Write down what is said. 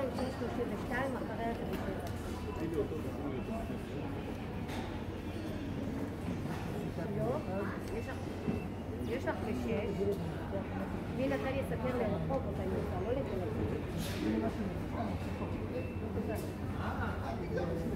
632, אחריה זה בשבע. לא, יש לך בשש. מי נתן יספר לרחוב אותה יוצא, לא לתל אביב.